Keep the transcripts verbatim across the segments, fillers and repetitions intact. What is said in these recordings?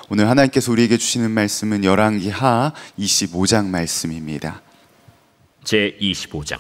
오늘 하나님께서 우리에게 주시는 말씀은 열왕기하 이십오 장 말씀입니다. 제이십오 장.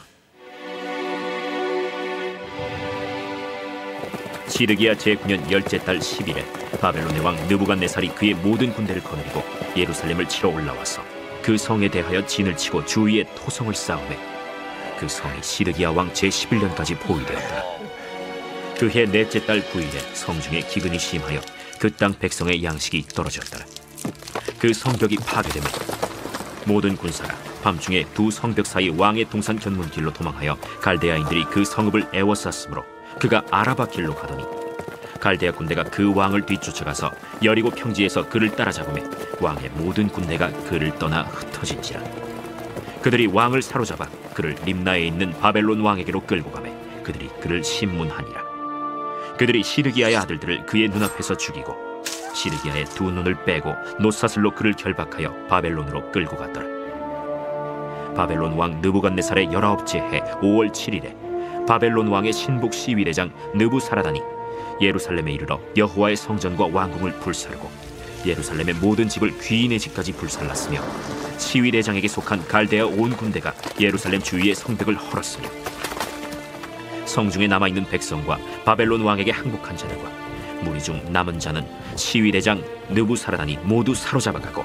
시드기야 제구 년 열째 달 십 일에 바벨론의 왕 느부갓네살이 그의 모든 군대를 거느리고 예루살렘을 치러 올라와서 그 성에 대하여 진을 치고 주위에 토성을 쌓으매 그 성이 시드기야 왕 제십일 년까지 포위되었더라. 그해 넷째 달 구 일에 성중에 기근이 심하여 그 땅 백성의 양식이 떨어졌더라. 그 성벽이 파괴되며 모든 군사가 밤중에 두 성벽 사이 왕의 동산 견문길로 도망하여 갈대아인들이 그 성읍을 에워쌌으므로 그가 아라바 길로 가더니 갈대아 군대가 그 왕을 뒤쫓아가서 여리고 평지에서 그를 따라잡으매 왕의 모든 군대가 그를 떠나 흩어진지라. 그들이 왕을 사로잡아 그를 림나에 있는 바벨론 왕에게로 끌고 가매 그들이 그를 신문하니라. 그들이 시드기야의 아들들을 그의 눈앞에서 죽이고 시드기야의 두 눈을 빼고 놋사슬로 그를 결박하여 바벨론으로 끌고 갔더라. 바벨론 왕 느부갓네살의 열아홉째 해 오월 칠 일에 바벨론 왕의 신복 시위대장 느부사라단이 예루살렘에 이르러 여호와의 성전과 왕궁을 불사르고 예루살렘의 모든 집을 귀인의 집까지 불살랐으며 시위대장에게 속한 갈대아 온 군대가 예루살렘 주위의 성벽을 헐었으며 성중에 남아있는 백성과 바벨론 왕에게 항복한 자들과 무리 중 남은 자는 시위대장 느부사라단이 모두 사로잡아가고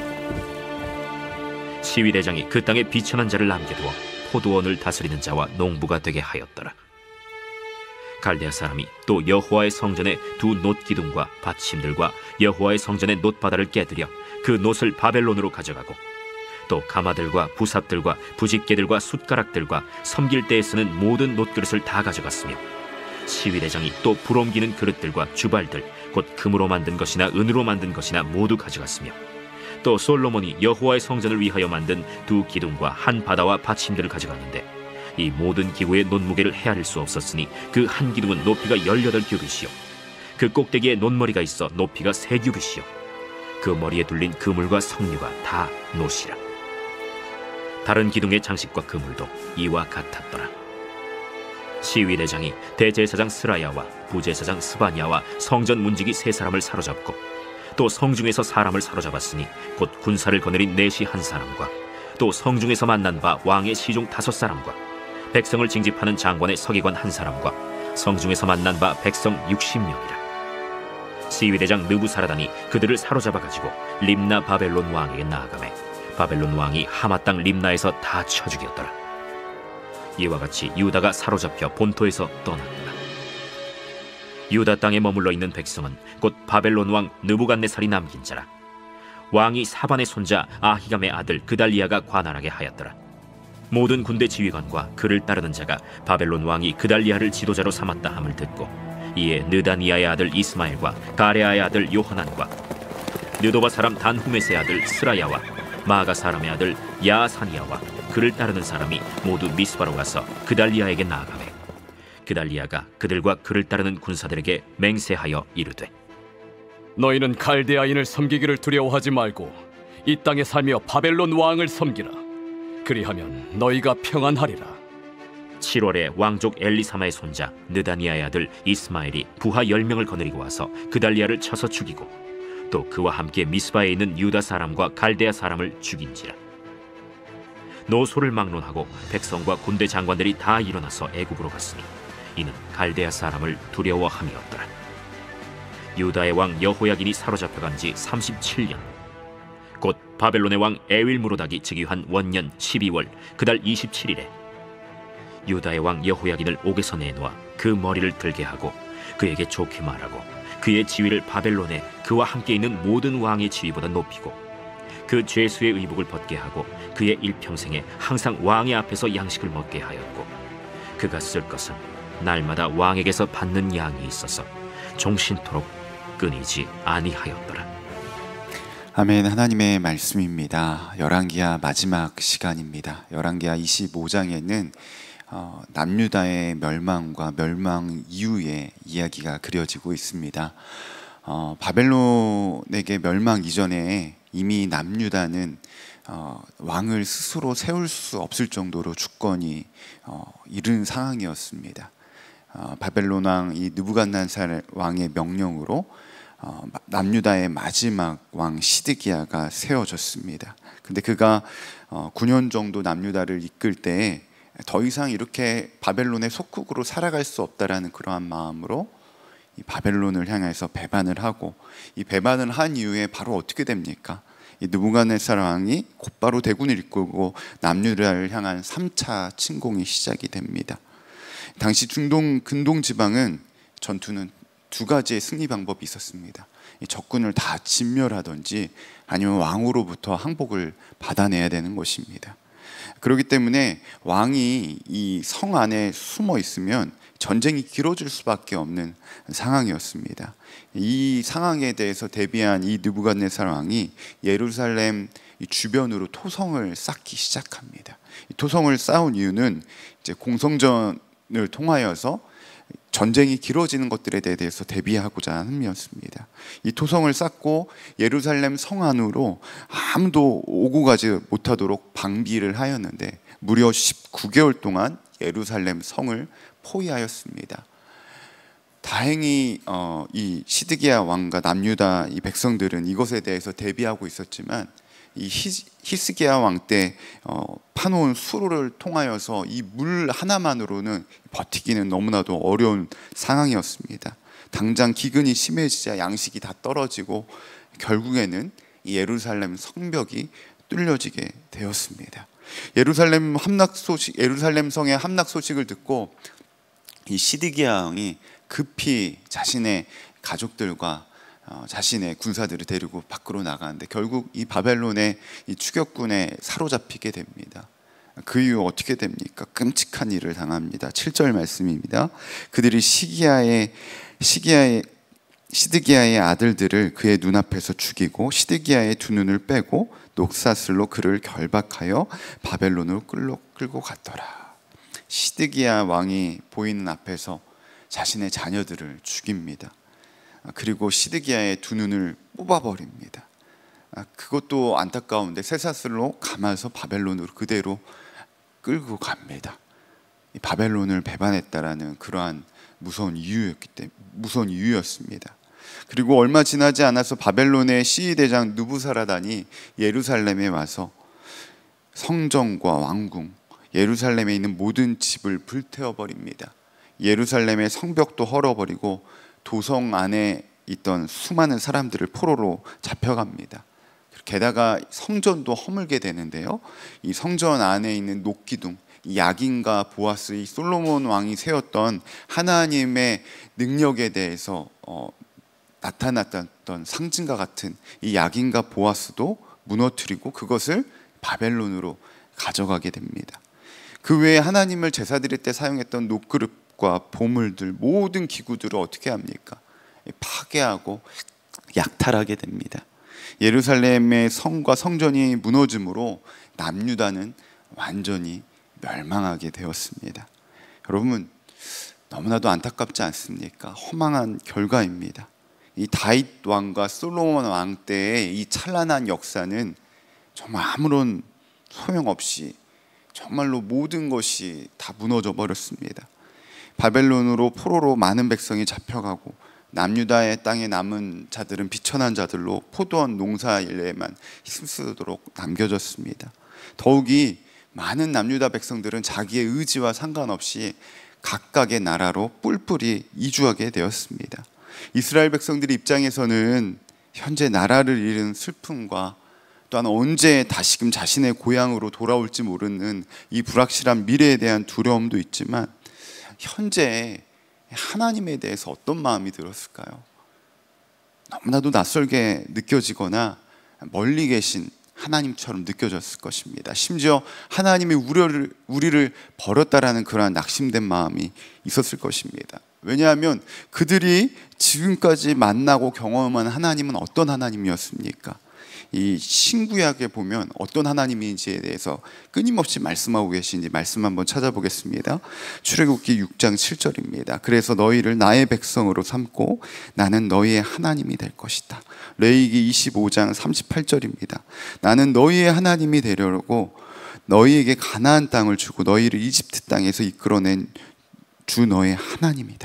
시위대장이 그 땅에 비천한 자를 남겨두어 포도원을 다스리는 자와 농부가 되게 하였더라. 갈대아 사람이 또 여호와의 성전의 두 놋기둥과 받침들과 여호와의 성전의 놋바다를 깨뜨려 그 놋을 바벨론으로 가져가고 또 가마들과 부삽들과 부집개들과 숟가락들과 섬길 때에 쓰는 모든 놋그릇을 다 가져갔으며 시위대장이 또 불옮기는 그릇들과 주발들 곧 금으로 만든 것이나 은으로 만든 것이나 모두 가져갔으며 또 솔로몬이 여호와의 성전을 위하여 만든 두 기둥과 한 바다와 받침들을 가져갔는데 이 모든 기구의 놋무게를 헤아릴 수 없었으니 그 한 기둥은 높이가 열여덟 규빗이요 그 꼭대기에 놋머리가 있어 높이가 세 규빗이요 그 머리에 둘린 그물과 석류가 다 놋이라. 다른 기둥의 장식과 그물도 이와 같았더라. 시위대장이 대제사장 스라야와 부제사장 스바냐와 성전 문지기 세 사람을 사로잡고 또 성중에서 사람을 사로잡았으니 곧 군사를 거느린 넷이 한 사람과 또 성중에서 만난 바 왕의 시종 다섯 사람과 백성을 징집하는 장관의 서기관 한 사람과 성중에서 만난 바 백성 육십 명이라. 시위대장 느부사라단이 그들을 사로잡아가지고 림나 바벨론 왕에게 나아가매 바벨론 왕이 하마 땅 림나에서 다 쳐 죽였더라. 이와 같이 유다가 사로잡혀 본토에서 떠났더라. 유다 땅에 머물러 있는 백성은 곧 바벨론 왕 느부갓네살이 남긴 자라. 왕이 사반의 손자 아히감의 아들 그달리아가 관할하게 하였더라. 모든 군대 지휘관과 그를 따르는 자가 바벨론 왕이 그달리아를 지도자로 삼았다 함을 듣고 이에 느다니아의 아들 이스마엘과 가레아의 아들 요하난과 느도바 사람 단후메스의 아들 스라야와 마가 사람의 아들 야사니아와 그를 따르는 사람이 모두 미스바로 가서 그달리아에게 나아가매 그달리아가 그들과 그를 따르는 군사들에게 맹세하여 이르되 너희는 갈대아인을 섬기기를 두려워하지 말고 이 땅에 살며 바벨론 왕을 섬기라. 그리하면 너희가 평안하리라. 칠월에 왕족 엘리사마의 손자 느다니아의 아들 이스마엘이 부하 열 명을 거느리고 와서 그달리아를 쳐서 죽이고 또 그와 함께 미스바에 있는 유다 사람과 갈대아 사람을 죽인지라. 노소를 막론하고 백성과 군대 장관들이 다 일어나서 애굽으로 갔으니 이는 갈대아 사람을 두려워함이었더라. 유다의 왕 여호야긴이 사로잡혀간 지 삼십칠 년 곧 바벨론의 왕 에윌무로닥이 즉위한 원년 십이월 그달 이십칠 일에 유다의 왕 여호야긴을 옥에서 내놓아 그 머리를 들게 하고 그에게 좋게 말하고 그의 지위를 바벨론에 그와 함께 있는 모든 왕의 지위보다 높이고 그 죄수의 의복을 벗게 하고 그의 일평생에 항상 왕의 앞에서 양식을 먹게 하였고 그가 쓸 것은 날마다 왕에게서 받는 양이 있어서 종신토록 끊이지 아니하였더라. 아멘. 하나님의 말씀입니다. 열왕기하 마지막 시간입니다. 열왕기하 이십오 장에는 어, 남유다의 멸망과 멸망 이후의 이야기가 그려지고 있습니다. 어, 바벨론에게 멸망 이전에 이미 남유다는 어, 왕을 스스로 세울 수 없을 정도로 주권이 어, 이른 상황이었습니다. 어, 바벨론 왕 이 느부갓네살 왕의 명령으로 어, 남유다의 마지막 왕 시드기야가 세워졌습니다. 근데 그가 어, 구 년 정도 남유다를 이끌 때에 더 이상 이렇게 바벨론의 속국으로 살아갈 수 없다라는 그러한 마음으로 이 바벨론을 향해서 배반을 하고, 이 배반을 한 이후에 바로 어떻게 됩니까? 이 느부갓네살 왕이 곧바로 대군을 이끌고 남유다를 향한 삼 차 침공이 시작이 됩니다. 당시 중동 근동 지방은 전투는 두 가지의 승리 방법이 있었습니다. 이 적군을 다 진멸하든지 아니면 왕으로부터 항복을 받아내야 되는 것입니다. 그렇기 때문에 왕이 이 성 안에 숨어 있으면 전쟁이 길어질 수밖에 없는 상황이었습니다. 이 상황에 대해서 대비한 이 느부갓네살 왕이 예루살렘 주변으로 토성을 쌓기 시작합니다. 이 토성을 쌓은 이유는 이제 공성전을 통하여서 전쟁이 길어지는 것들에 대해서 대비하고자 함이었습니다. 이 토성을 쌓고 예루살렘 성 안으로 아무도 오고 가지 못하도록 방비를 하였는데 무려 십구 개월 동안 예루살렘 성을 포위하였습니다. 다행히 어, 이 시드기야 왕과 남유다 이 백성들은 이것에 대해서 대비하고 있었지만 이 히, 히스기야 왕 때 어, 파놓은 수로를 통하여서 이 물 하나만으로는 버티기는 너무나도 어려운 상황이었습니다. 당장 기근이 심해지자 양식이 다 떨어지고 결국에는 이 예루살렘 성벽이 뚫려지게 되었습니다. 예루살렘 함락 소식, 예루살렘 성의 함락 소식을 듣고 이 시드기야 왕이 급히 자신의 가족들과 어, 자신의 군사들을 데리고 밖으로 나가는데 결국 이 바벨론의 이 추격군에 사로잡히게 됩니다. 그 이후 어떻게 됩니까? 끔찍한 일을 당합니다. 칠 절 말씀입니다. 그들이 시기야의 시기야의 시드기야의 아들들을 그의 눈앞에서 죽이고 시드기야의 두 눈을 빼고 녹사슬로 그를 결박하여 바벨론으로 끌고, 끌고 갔더라. 시드기야 왕이 보이는 앞에서 자신의 자녀들을 죽입니다. 그리고 시드기야의 두 눈을 뽑아버립니다. 그것도 안타까운데 쇠사슬로 감아서 바벨론으로 그대로 끌고 갑니다. 바벨론을 배반했다라는 그러한 무서운 이유였기 때문에 무서운 이유였습니다. 그리고 얼마 지나지 않아서 바벨론의 시위대장 느부사라단이 예루살렘에 와서 성전과 왕궁, 예루살렘에 있는 모든 집을 불태워버립니다. 예루살렘의 성벽도 헐어버리고 도성 안에 있던 수많은 사람들을 포로로 잡혀갑니다. 게다가 성전도 허물게 되는데요, 이 성전 안에 있는 녹기둥, 이 야긴과 보아스, 이 솔로몬 왕이 세웠던 하나님의 능력에 대해서 어, 나타났던 상징과 같은 이 야긴과 보아스도 무너뜨리고 그것을 바벨론으로 가져가게 됩니다. 그 외에 하나님을 제사 드릴 때 사용했던 녹그릇과 보물들, 모든 기구들을 어떻게 합니까? 파괴하고 약탈하게 됩니다. 예루살렘의 성과 성전이 무너짐으로 남유다는 완전히 멸망하게 되었습니다. 여러분, 너무나도 안타깝지 않습니까? 허망한 결과입니다. 이 다윗 왕과 솔로몬 왕 때의 이 찬란한 역사는 정말 아무런 소용없이 정말로 모든 것이 다 무너져 버렸습니다. 바벨론으로 포로로 많은 백성이 잡혀가고 남유다의 땅에 남은 자들은 비천한 자들로 포도원 농사 일에만 힘쓰도록 남겨졌습니다. 더욱이 많은 남유다 백성들은 자기의 의지와 상관없이 각각의 나라로 뿔뿔이 이주하게 되었습니다. 이스라엘 백성들의 입장에서는 현재 나라를 잃은 슬픔과 또한 언제 다시금 자신의 고향으로 돌아올지 모르는 이 불확실한 미래에 대한 두려움도 있지만 현재 하나님에 대해서 어떤 마음이 들었을까요? 너무나도 낯설게 느껴지거나 멀리 계신 하나님처럼 느껴졌을 것입니다. 심지어 하나님이 우리를, 우리를 버렸다라는 그러한 낙심된 마음이 있었을 것입니다. 왜냐하면 그들이 지금까지 만나고 경험한 하나님은 어떤 하나님이었습니까? 이 신구약에 보면 어떤 하나님인지에 대해서 끊임없이 말씀하고 계신지 말씀 한번 찾아보겠습니다. 출애굽기 육 장 칠 절입니다. 그래서 너희를 나의 백성으로 삼고 나는 너희의 하나님이 될 것이다. 레위기 이십오 장 삼십팔 절입니다. 나는 너희의 하나님이 되려고 너희에게 가나안 땅을 주고 너희를 이집트 땅에서 이끌어낸 주 너의 하나님이다.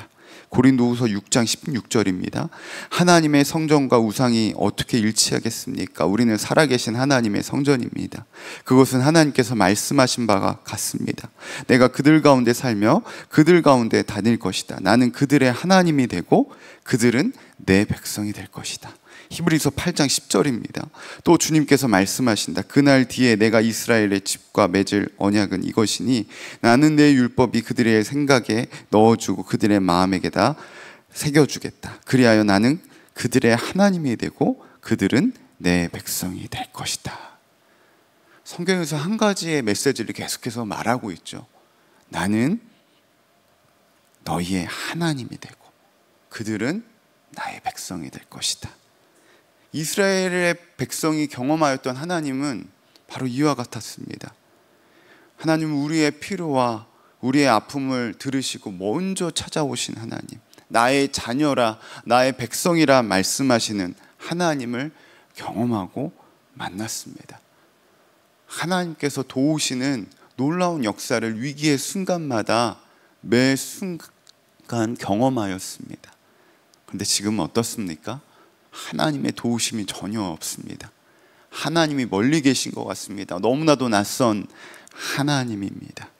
고린도후서 육 장 십육 절입니다. 하나님의 성전과 우상이 어떻게 일치하겠습니까? 우리는 살아계신 하나님의 성전입니다. 그것은 하나님께서 말씀하신 바가 같습니다. 내가 그들 가운데 살며 그들 가운데 다닐 것이다. 나는 그들의 하나님이 되고 그들은 내 백성이 될 것이다. 히브리서 팔 장 십 절입니다. 또 주님께서 말씀하신다. 그날 뒤에 내가 이스라엘의 집과 맺을 언약은 이것이니 나는 내 율법이 그들의 생각에 넣어주고 그들의 마음에게다 새겨주겠다. 그리하여 나는 그들의 하나님이 되고 그들은 내 백성이 될 것이다. 성경에서 한 가지의 메시지를 계속해서 말하고 있죠. 나는 너희의 하나님이 되고 그들은 나의 백성이 될 것이다. 이스라엘의 백성이 경험하였던 하나님은 바로 이와 같았습니다. 하나님은 우리의 필요와 우리의 아픔을 들으시고 먼저 찾아오신 하나님, 나의 자녀라, 나의 백성이라 말씀하시는 하나님을 경험하고 만났습니다. 하나님께서 도우시는 놀라운 역사를 위기의 순간마다 매 순간 경험하였습니다. 그런데 지금은 어떻습니까? 하나님의 도우심이 전혀 없습니다. 하나님이 멀리 계신 것 같습니다. 너무나도 낯선 하나님입니다.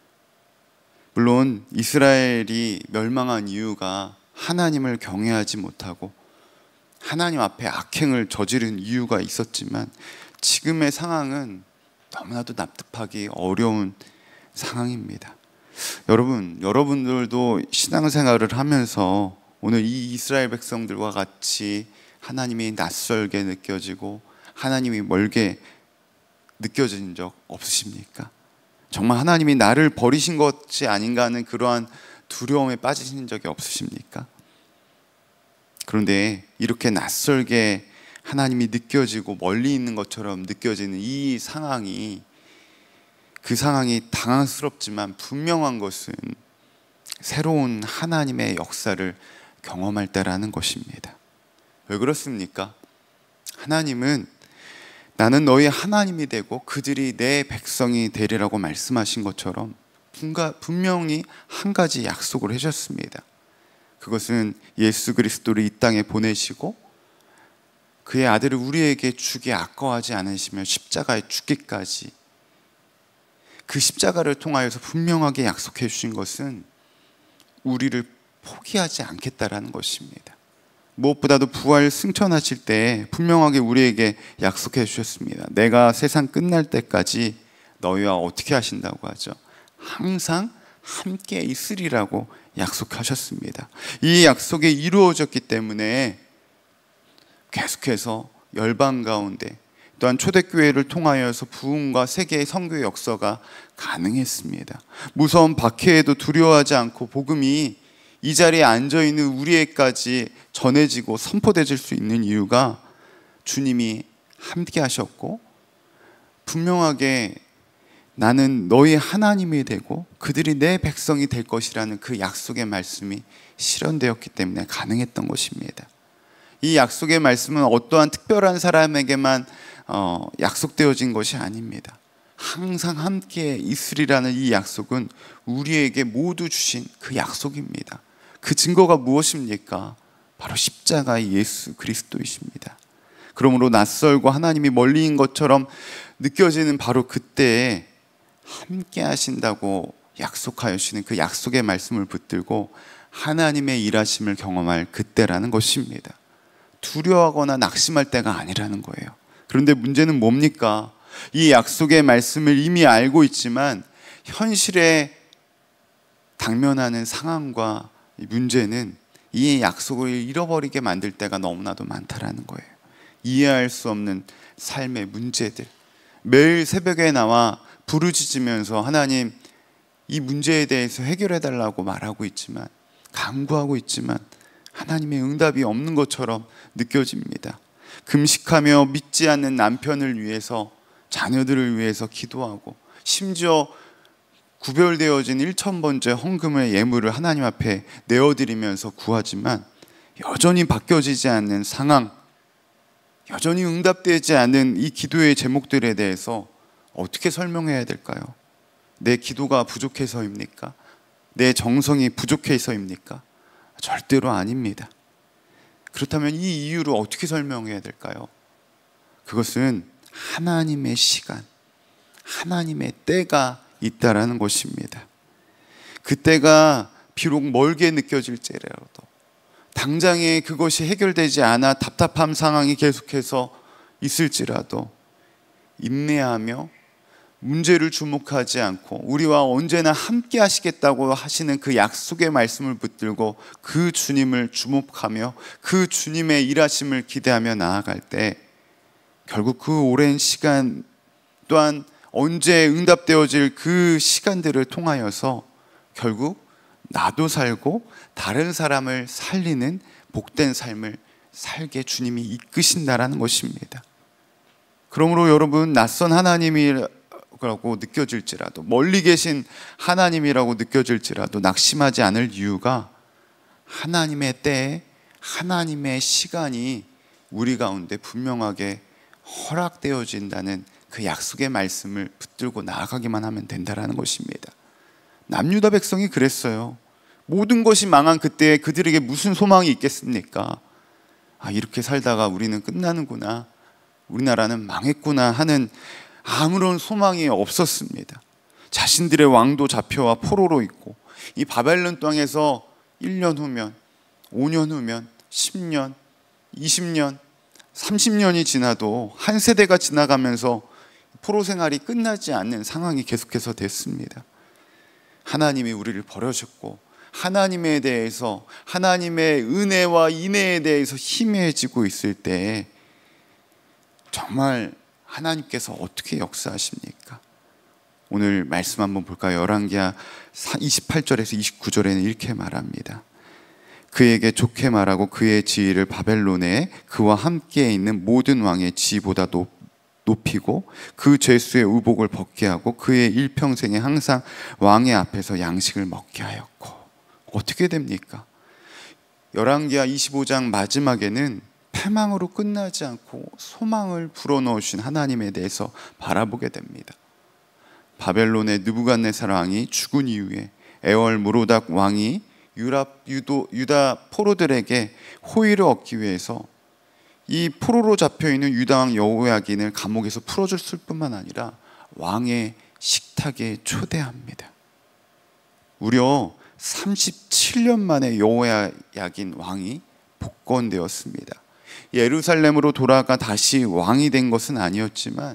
물론 이스라엘이 멸망한 이유가 하나님을 경외하지 못하고 하나님 앞에 악행을 저지른 이유가 있었지만 지금의 상황은 너무나도 납득하기 어려운 상황입니다. 여러분, 여러분들도 신앙생활을 하면서 오늘 이 이스라엘 백성들과 같이 하나님이 낯설게 느껴지고 하나님이 멀게 느껴진 적 없으십니까? 정말 하나님이 나를 버리신 것이 아닌가 하는 그러한 두려움에 빠지신 적이 없으십니까? 그런데 이렇게 낯설게 하나님이 느껴지고 멀리 있는 것처럼 느껴지는 이 상황이, 그 상황이 당황스럽지만 분명한 것은 새로운 하나님의 역사를 경험할 때라는 것입니다. 왜 그렇습니까? 하나님은 나는 너희 하나님이 되고 그들이 내 백성이 되리라고 말씀하신 것처럼 분명히 한 가지 약속을 해주셨습니다. 그것은 예수 그리스도를 이 땅에 보내시고 그의 아들을 우리에게 주기 아까워하지 않으시며 십자가에 죽기까지, 그 십자가를 통하여서 분명하게 약속해 주신 것은 우리를 포기하지 않겠다라는 것입니다. 무엇보다도 부활 승천하실 때 분명하게 우리에게 약속해 주셨습니다. 내가 세상 끝날 때까지 너희와 어떻게 하신다고 하죠? 항상 함께 있으리라고 약속하셨습니다. 이 약속이 이루어졌기 때문에 계속해서 열방 가운데 또한 초대교회를 통하여서 부흥과 세계의 선교의 역사가 가능했습니다. 무서운 박해에도 두려워하지 않고 복음이 이 자리에 앉아있는 우리에게까지 전해지고 선포되질 수 있는 이유가 주님이 함께 하셨고 분명하게 나는 너희 하나님이 되고 그들이 내 백성이 될 것이라는 그 약속의 말씀이 실현되었기 때문에 가능했던 것입니다. 이 약속의 말씀은 어떠한 특별한 사람에게만 어, 약속되어진 것이 아닙니다. 항상 함께 있으리라는 이 약속은 우리에게 모두 주신 그 약속입니다. 그 증거가 무엇입니까? 바로 십자가의 예수 그리스도이십니다. 그러므로 낯설고 하나님이 멀리인 것처럼 느껴지는 바로 그때에 함께 하신다고 약속하시는 그 약속의 말씀을 붙들고 하나님의 일하심을 경험할 그때라는 것입니다. 두려워하거나 낙심할 때가 아니라는 거예요. 그런데 문제는 뭡니까? 이 약속의 말씀을 이미 알고 있지만 현실에 당면하는 상황과 문제는 이 약속을 잃어버리게 만들 때가 너무나도 많다라는 거예요. 이해할 수 없는 삶의 문제들, 매일 새벽에 나와 부르짖으면서 하나님 이 문제에 대해서 해결해 달라고 말하고 있지만, 간구하고 있지만 하나님의 응답이 없는 것처럼 느껴집니다. 금식하며 믿지 않는 남편을 위해서, 자녀들을 위해서 기도하고 심지어 구별되어진 일천 번째 헌금의 예물을 하나님 앞에 내어드리면서 구하지만 여전히 바뀌어지지 않는 상황, 여전히 응답되지 않는 이 기도의 제목들에 대해서 어떻게 설명해야 될까요? 내 기도가 부족해서입니까? 내 정성이 부족해서입니까? 절대로 아닙니다. 그렇다면 이 이유를 어떻게 설명해야 될까요? 그것은 하나님의 시간, 하나님의 때가 있다라는 것입니다. 그 때가 비록 멀게 느껴질지라도, 당장에 그것이 해결되지 않아 답답한 상황이 계속해서 있을지라도 인내하며 문제를 주목하지 않고 우리와 언제나 함께 하시겠다고 하시는 그 약속의 말씀을 붙들고 그 주님을 주목하며 그 주님의 일하심을 기대하며 나아갈 때 결국 그 오랜 시간 또한 언제 응답되어질 그 시간들을 통하여서 결국 나도 살고 다른 사람을 살리는 복된 삶을 살게 주님이 이끄신다라는 것입니다. 그러므로 여러분, 낯선 하나님이라고 느껴질지라도, 멀리 계신 하나님이라고 느껴질지라도 낙심하지 않을 이유가 하나님의 때에 하나님의 시간이 우리 가운데 분명하게 허락되어진다는 그 약속의 말씀을 붙들고 나아가기만 하면 된다라는 것입니다. 남유다 백성이 그랬어요. 모든 것이 망한 그때에 그들에게 무슨 소망이 있겠습니까? 아, 이렇게 살다가 우리는 끝나는구나, 우리나라는 망했구나 하는 아무런 소망이 없었습니다. 자신들의 왕도 잡혀와 포로로 있고, 이 바벨론 땅에서 일 년 후면, 오 년 후면, 십 년, 이십 년, 삼십 년이 지나도 한 세대가 지나가면서 포로 생활이 끝나지 않는 상황이 계속해서 됐습니다. 하나님이 우리를 버려셨고 하나님에 대해서, 하나님의 은혜와 인애에 대해서 희미해지고 있을 때 정말 하나님께서 어떻게 역사하십니까? 오늘 말씀 한번 볼까요? 열왕기하 이십팔 절에서 이십구 절에는 이렇게 말합니다. 그에게 좋게 말하고 그의 지위를 바벨론에 그와 함께 있는 모든 왕의 지위보다 높 높이고 그 죄수의 의복을 벗게 하고 그의 일평생에 항상 왕의 앞에서 양식을 먹게 하였고. 어떻게 됩니까? 열왕기하 이십오 장 마지막에는 패망으로 끝나지 않고 소망을 불어넣으신 하나님에 대해서 바라보게 됩니다. 바벨론의 느부갓네살 왕이 죽은 이후에 에월 무로닥 왕이 유라, 유도, 유다 포로들에게 호의를 얻기 위해서 이 포로로 잡혀있는 유다왕 여호야긴을 감옥에서 풀어줬을 뿐만 아니라 왕의 식탁에 초대합니다. 무려 삼십칠 년 만에 여호야긴 왕이 복권되었습니다. 예루살렘으로 돌아가 다시 왕이 된 것은 아니었지만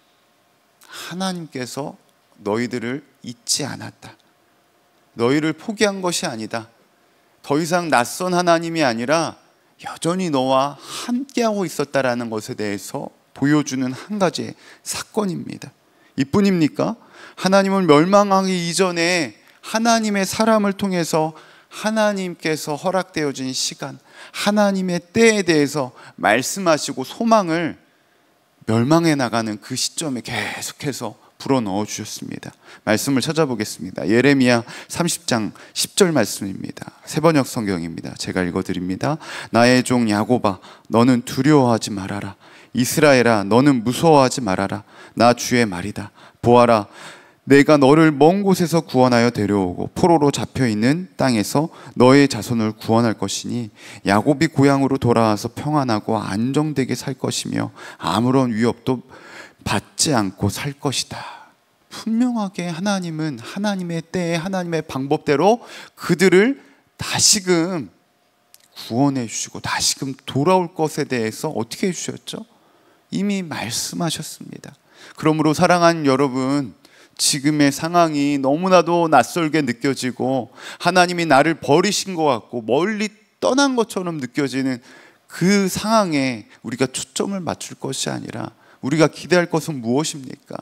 하나님께서 너희들을 잊지 않았다, 너희를 포기한 것이 아니다, 더 이상 낯선 하나님이 아니라 여전히 너와 함께하고 있었다라는 것에 대해서 보여주는 한 가지의 사건입니다. 이뿐입니까? 하나님은 멸망하기 이전에 하나님의 사람을 통해서 하나님께서 허락되어진 시간, 하나님의 때에 대해서 말씀하시고 소망을 멸망해 나가는 그 시점에 계속해서 불어넣어 주셨습니다. 말씀을 찾아보겠습니다. 예레미야 삼십 장 십 절 말씀입니다. 새번역 성경입니다. 제가 읽어드립니다. 나의 종 야곱아, 너는 두려워하지 말아라. 이스라엘아, 너는 무서워하지 말아라. 나 주의 말이다. 보아라, 내가 너를 먼 곳에서 구원하여 데려오고 포로로 잡혀있는 땅에서 너의 자손을 구원할 것이니 야곱이 고향으로 돌아와서 평안하고 안정되게 살 것이며 아무런 위협도 받지 않고 살 것이다. 분명하게 하나님은 하나님의 때에 하나님의 방법대로 그들을 다시금 구원해 주시고 다시금 돌아올 것에 대해서 어떻게 해주셨죠? 이미 말씀하셨습니다. 그러므로 사랑하는 여러분, 지금의 상황이 너무나도 낯설게 느껴지고 하나님이 나를 버리신 것 같고 멀리 떠난 것처럼 느껴지는 그 상황에 우리가 초점을 맞출 것이 아니라 우리가 기대할 것은 무엇입니까?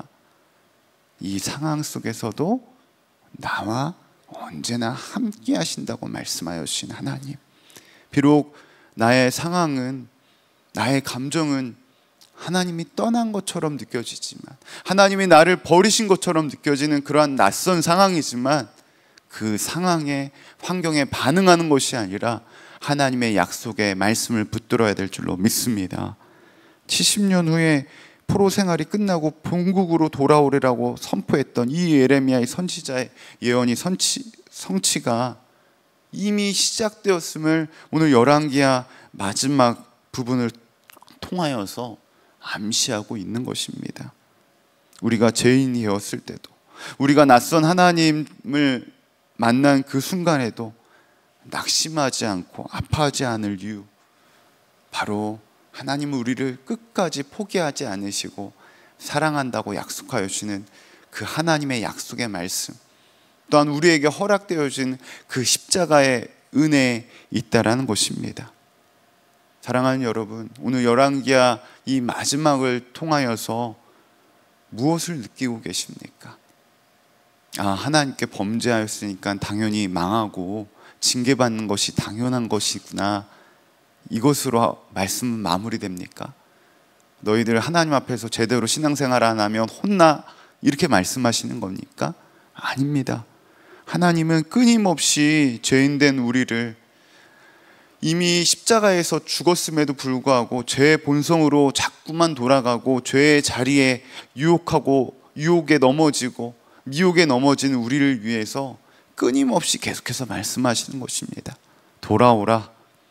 이 상황 속에서도 나와 언제나 함께 하신다고 말씀하신 하나님. 비록 나의 상황은, 나의 감정은 하나님이 떠난 것처럼 느껴지지만, 하나님이 나를 버리신 것처럼 느껴지는 그러한 낯선 상황이지만 그 상황에, 환경에 반응하는 것이 아니라 하나님의 약속에 말씀을 붙들어야 될 줄로 믿습니다. 칠십 년 후에 포로 생활이 끝나고 본국으로 돌아오리라고 선포했던 이 예레미야의 선지자의 예언이 선치, 성취가 이미 시작되었음을 오늘 열왕기하 마지막 부분을 통하여서 암시하고 있는 것입니다. 우리가 죄인이었을 때도, 우리가 낯선 하나님을 만난 그 순간에도 낙심하지 않고 아파하지 않을 이유, 바로 하나님은 우리를 끝까지 포기하지 않으시고 사랑한다고 약속하여 주시는 그 하나님의 약속의 말씀, 또한 우리에게 허락되어진 그 십자가의 은혜에 있다라는 것입니다. 사랑하는 여러분, 오늘 열왕기하 이 마지막을 통하여서 무엇을 느끼고 계십니까? 아, 하나님께 범죄하였으니까 당연히 망하고 징계받는 것이 당연한 것이구나, 이것으로 말씀은 마무리됩니까? 너희들 하나님 앞에서 제대로 신앙생활 안 하면 혼나, 이렇게 말씀하시는 겁니까? 아닙니다. 하나님은 끊임없이 죄인된 우리를 이미 십자가에서 죽었음에도 불구하고 죄의 본성으로 자꾸만 돌아가고 죄의 자리에 유혹하고 유혹에 넘어지고 미혹에 넘어지는 우리를 위해서 끊임없이 계속해서 말씀하시는 것입니다. 돌아오라,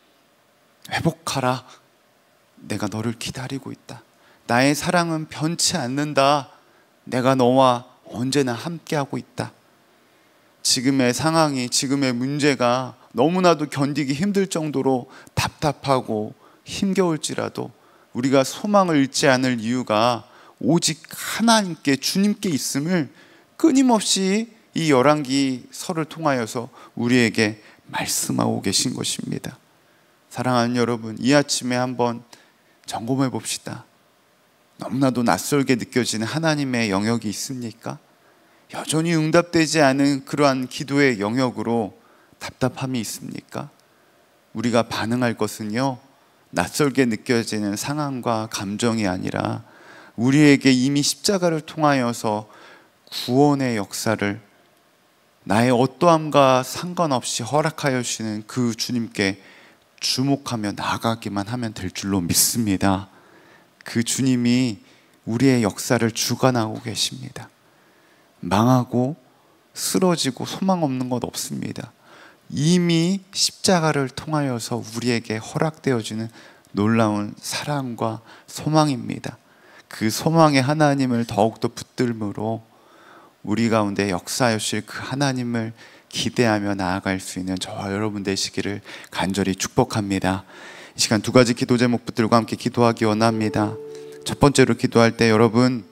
회복하라, 내가 너를 기다리고 있다. 나의 사랑은 변치 않는다. 내가 너와 언제나 함께하고 있다. 지금의 상황이, 지금의 문제가 너무나도 견디기 힘들 정도로 답답하고 힘겨울지라도 우리가 소망을 잃지 않을 이유가 오직 하나님께, 주님께 있음을 끊임없이 이 열왕기서를 통하여서 우리에게 말씀하고 계신 것입니다. 사랑하는 여러분, 이 아침에 한번 점검해 봅시다. 너무나도 낯설게 느껴지는 하나님의 영역이 있습니까? 여전히 응답되지 않은 그러한 기도의 영역으로 답답함이 있습니까? 우리가 반응할 것은요, 낯설게 느껴지는 상황과 감정이 아니라 우리에게 이미 십자가를 통하여서 구원의 역사를 나의 어떠함과 상관없이 허락하여 주시는 그 주님께 주목하며 나아가기만 하면 될 줄로 믿습니다. 그 주님이 우리의 역사를 주관하고 계십니다. 망하고 쓰러지고 소망 없는 것 없습니다. 이미 십자가를 통하여서 우리에게 허락되어지는 놀라운 사랑과 소망입니다. 그 소망의 하나님을 더욱더 붙들므로 우리 가운데 역사하실 그 하나님을 기대하며 나아갈 수 있는 저와 여러분 되시기를 간절히 축복합니다. 이 시간 두 가지 기도 제목들과 함께 기도하기 원합니다. 첫 번째로 기도할 때 여러분,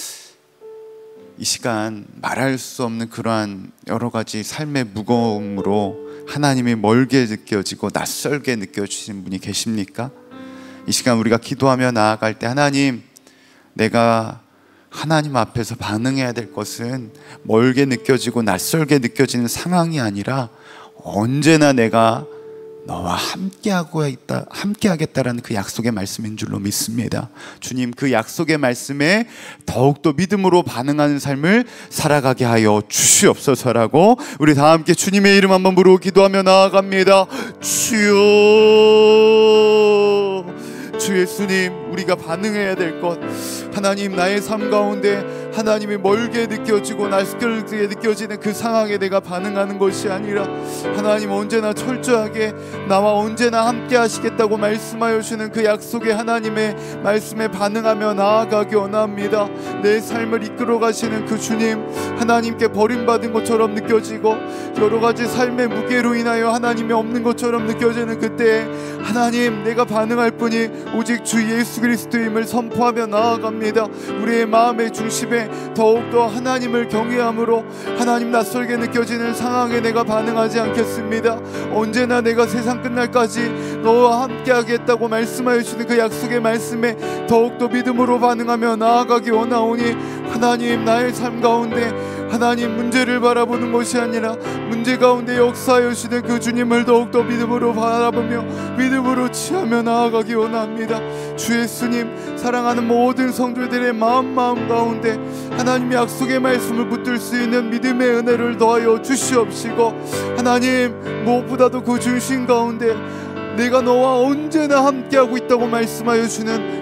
이 시간 말할 수 없는 그러한 여러 가지 삶의 무거움으로 하나님이 멀게 느껴지고 낯설게 느껴지시는 분이 계십니까? 이 시간 우리가 기도하며 나아갈 때 하나님, 내가 하나님 앞에서 반응해야 될 것은 멀게 느껴지고 낯설게 느껴지는 상황이 아니라 언제나 내가 너와 함께하고 있다, 함께하겠다라는 그 약속의 말씀인 줄로 믿습니다. 주님, 그 약속의 말씀에 더욱더 믿음으로 반응하는 삶을 살아가게 하여 주시옵소서라고 우리 다 함께 주님의 이름 한번 부르고 기도하며 나아갑니다. 주여, 주 예수님, 우리가 반응해야 될 것, 하나님, 나의 삶 가운데 하나님이 멀게 느껴지고 낯설게 느껴지는 그 상황에 내가 반응하는 것이 아니라 하나님 언제나 철저하게 나와 언제나 함께 하시겠다고 말씀하여 주시는 그 약속의 하나님의 말씀에 반응하며 나아가기 원합니다. 내 삶을 이끌어 가시는 그 주님, 하나님께 버림받은 것처럼 느껴지고 여러 가지 삶의 무게로 인하여 하나님이 없는 것처럼 느껴지는 그때 하나님, 내가 반응할 뿐이 오직 주 예수 그리스도임을 선포하며 나아갑니다. 우리의 마음의 중심에 더욱더 하나님을 경외함으로 하나님, 낯설게 느껴지는 상황에 내가 반응하지 않겠습니다. 언제나 내가 세상 끝날까지 너와 함께 하겠다고 말씀하여 주는 그 약속의 말씀에 더욱더 믿음으로 반응하며 나아가기 원하오니 하나님, 나의 삶 가운데 하나님 문제를 바라보는 것이 아니라 문제 가운데 역사하여 주시는 그 주님을 더욱더 믿음으로 바라보며 믿음으로 취하며 나아가기 원합니다. 주 예수님, 사랑하는 모든 성도들의 마음 마음 가운데 하나님의 약속의 말씀을 붙들 수 있는 믿음의 은혜를 더하여 주시옵시고 하나님, 무엇보다도 그 중심 가운데 내가 너와 언제나 함께하고 있다고 말씀하여 주는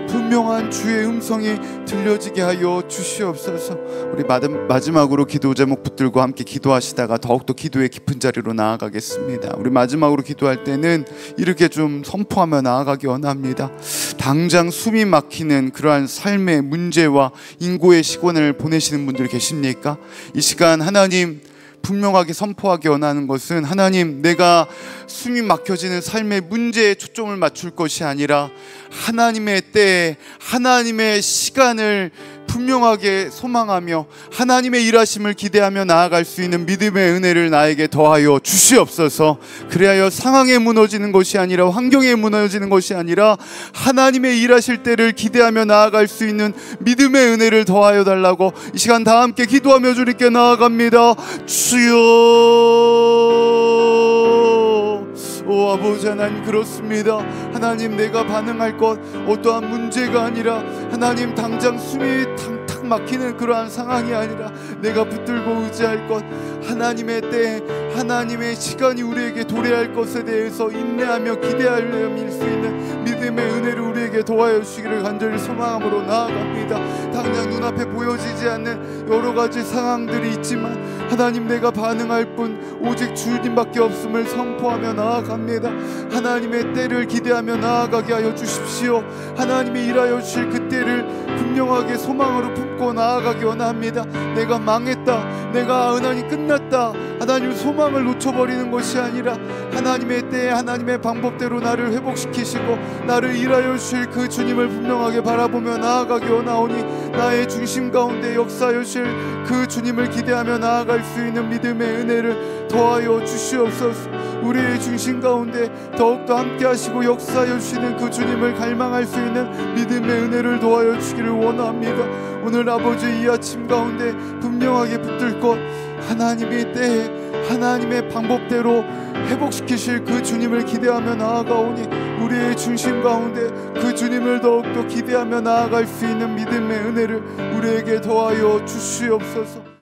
분명한 주의 음성이 들려지게 하여 주시옵소서. 우리 마지막으로 기도 제목 붙들고 함께 기도하시다가 더욱더 기도의 깊은 자리로 나아가겠습니다. 우리 마지막으로 기도할 때는 이렇게 좀 선포하며 나아가기 원합니다. 당장 숨이 막히는 그러한 삶의 문제와 인고의 시간을 보내시는 분들 계십니까? 이 시간 하나님 분명하게 선포하기 원하는 것은, 하나님, 내가 숨이 막혀지는 삶의 문제에 초점을 맞출 것이 아니라 하나님의 때에 하나님의 시간을 분명하게 소망하며 하나님의 일하심을 기대하며 나아갈 수 있는 믿음의 은혜를 나에게 더하여 주시옵소서. 그래야 상황에 무너지는 것이 아니라, 환경에 무너지는 것이 아니라 하나님의 일하실 때를 기대하며 나아갈 수 있는 믿음의 은혜를 더하여 달라고 이 시간 다 함께 기도하며 주님께 나아갑니다. 주여, 오 아버지 하나님, 그렇습니다. 하나님, 내가 반응할 것 어떠한 문제가 아니라, 하나님, 당장 숨이 탕탕 막히는 그러한 상황이 아니라 내가 붙들고 의지할 것, 하나님의 때 하나님의 시간이 우리에게 도래할 것에 대해서 인내하며 기대하며 수 있는 믿음의 은혜를 우리에게 도와여 주시기를 간절히 소망함으로 나아갑니다. 당장 눈앞에 보여지지 않는 여러 가지 상황들이 있지만 하나님, 내가 반응할 뿐 오직 주님밖에 없음을 선포하며 나아갑니다. 하나님의 때를 기대하며 나아가게 하여 주십시오. 하나님이 일하여 주실 그 때를 분명하게 소망으로 품고 나아가기 원합니다. 내가 망했다, 내가 하나님 끝났다, 하나님 소망을 놓쳐버리는 것이 아니라 하나님의 때에 하나님의 방법대로 나를 회복시키시고 나를 일하여 주실 그 주님을 분명하게 바라보며 나아가기 원하오니, 나의 중심 가운데 역사하여 주실 그 주님을 기대하며 나아갈 수 있는 믿음의 은혜를 더하여 주시옵소서. 우리의 중심 가운데 더욱더 함께 하시고 역사하여 주시는 그 주님을 갈망할 수 있는 믿음의 은혜를 더하여 주시기를 원합니다. 오늘 아버지, 이 아침 가운데 분명하게 붙들 것, 하나님의 때에 하나님의 방법대로 회복시키실 그 주님을 기대하며 나아가오니, 우리의 중심 가운데 그 주님을 더욱더 기대하며 나아갈 수 있는 믿음의 은혜를 우리에게 더하여 주시옵소서.